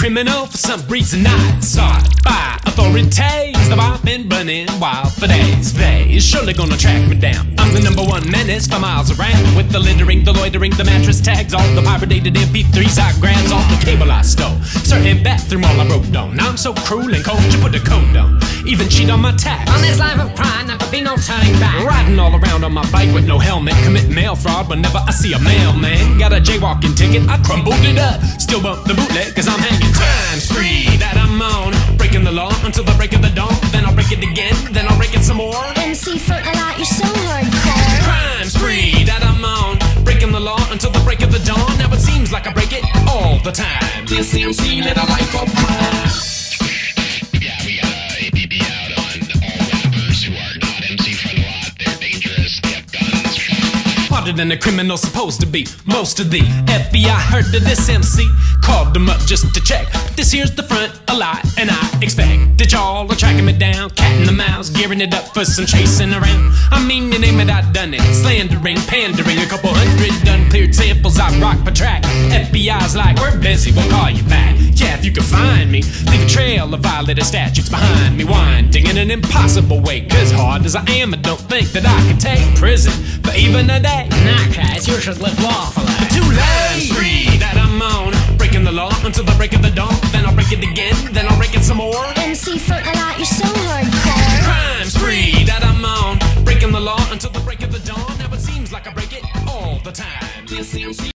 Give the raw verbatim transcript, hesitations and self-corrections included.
criminal for some reason not sought by authorities. Though I've been running wild for days, they is surely gonna track me down. I'm the number one menace for miles around, with the littering, the loitering, the mattress tags, all the pirated M P threes I grabs, all the cable I stole, certain bathroom all I wrote on. Now I'm so cruel and cold, you put a code on, even cheat on my tax. On this life of crime, there could be no turning back. Riding all around on my bike with no helmet, commit mail fraud whenever I see a mailman. Got a jaywalking ticket, I crumbled it up, still bump the bootleg cause I'm hanging. Crime spree that I'm on, breaking the law until the break of the dawn. Then I'll break it again, then I'll break it some more. M C front a lot, you're so hardcore. Crime spree that I'm on, breaking the law until the break of the dawn. Now it seems like I break it all the time. This M C led a life of crime. Yeah, we got a A P B out on all rappers who are not M C front a lot. They're dangerous, they have guns. Harder than a criminal's supposed to be. Most of the F B I heard of this M C, called them up just to check. This here's the front a lot, and I expect that y'all are tracking me down, cat in the mouse, gearing it up for some chasing around. I mean, you name it, I done it. Slandering, pandering, a couple hundred uncleared samples I rock per track. F B I's like, we're busy, we'll call you back. Yeah, if you can find me, leave a trail of violated statutes behind me, winding in an impossible way. Cause hard as I am, I don't think that I can take prison for even a day. Nah, guys, you should live lawfully. Too late. Spree that I'm on, breaking the law until the break of the dawn. Then I'll break it again, then I'll break it some more. M C front a lot, you're so hardcore. Crime spree that I'm on, breaking the law until the break of the dawn. Now it seems like I break it all the time. This M C